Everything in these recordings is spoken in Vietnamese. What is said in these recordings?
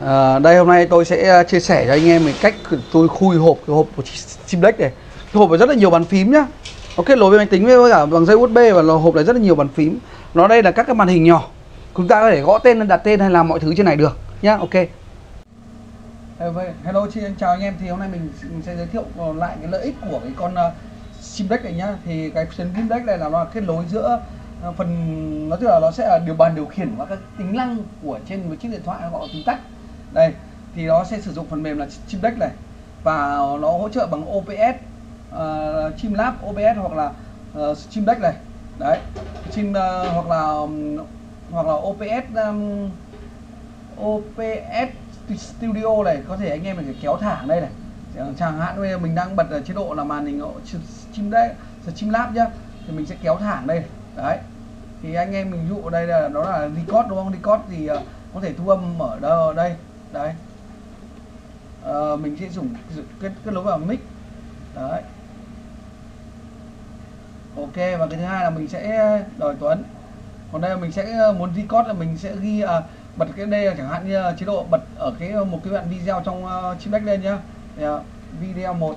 Đây hôm nay tôi sẽ chia sẻ cho anh em về cách tôi khui cái hộp của Simdex này. Cái hộp này rất là nhiều bàn phím nhá. Nó kết nối với máy tính với cả bằng dây USB, và hộp này rất là nhiều bàn phím. Nó đây là các cái màn hình nhỏ. Chúng ta có thể gõ tên, đặt tên hay làm mọi thứ trên này được nhá. Ok. Hello, xin chào anh em. Thì hôm nay mình sẽ giới thiệu lại cái lợi ích của cái con Simdex này nhá. Thì cái Simdex này là nó kết nối giữa phần, nó tức là nó sẽ là điều khiển và các tính năng của trên một chiếc điện thoại gọi là phím tắt. Đây thì nó sẽ sử dụng phần mềm là Simdex này, và nó hỗ trợ bằng OBS, Streamlabs, OBS hoặc là Simdex này. Đấy, hoặc là OBS Studio này, có thể anh em mình kéo thẳng đây này. Chẳng hạn bây giờ mình đang bật ở chế độ là màn hình Streamlabs nhá, thì mình sẽ kéo thẳng đây. Đấy, thì anh em mình dụ đây là nó là record đúng không? Record thì có thể thu âm ở đây. Đấy, mình sẽ dùng kết nối vào mic. Đấy, ok. Và cái thứ hai là mình sẽ đòi Tuấn. Còn đây là mình sẽ muốn record là mình sẽ ghi bật cái đây chẳng hạn như chế độ bật ở một cái đoạn video trong Simdex lên nhá. Video 1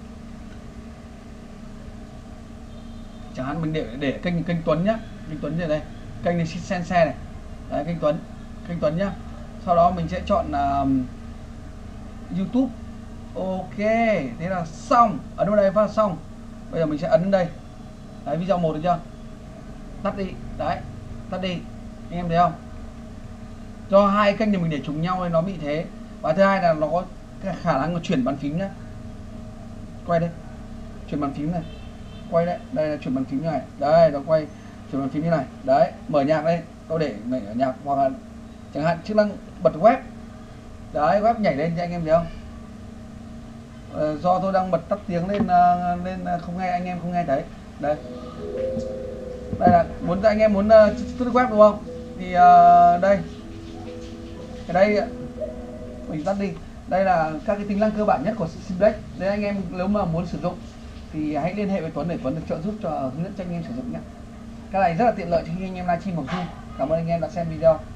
chẳng hạn, mình để kênh Tuấn nhá, kênh Tuấn ở đây, kênh này Sense này. Đấy, kênh Tuấn nhá. Sau đó mình sẽ chọn YouTube. Ok, thế là xong. Ấn vào đây phát xong. Bây giờ mình sẽ ấn đây. Đấy, video 1 được chưa? Tắt đi. Đấy, tắt đi. Anh em thấy không? Do hai kênh thì mình để trùng nhau nên nó bị thế. Và thứ hai là nó có khả năng chuyển bàn phím nhá. Quay đây. Chuyển bàn phím này. Quay đấy, đây là chuyển bàn phím như này. Đây, nó quay chuyển bàn phím như này. Đấy, mở nhạc đây. Tôi để mở nhạc, hoặc là chẳng hạn chức năng bật web. Đấy, web nhảy lên cho anh em thấy không? Do tôi đang bật tắt tiếng lên nên không nghe, anh em không nghe thấy. Đây. Đây là anh em muốn tắt web đúng không? Thì đây. Cái đây mình tắt đi. Đây là các cái tính năng cơ bản nhất của Simdex. Nếu anh em nếu mà muốn sử dụng thì hãy liên hệ với Tuấn để Tuấn được trợ giúp hướng dẫn cho anh em sử dụng nhé. Cái này rất là tiện lợi cho khi anh em livestream hoặc Zoom. Cảm ơn anh em đã xem video.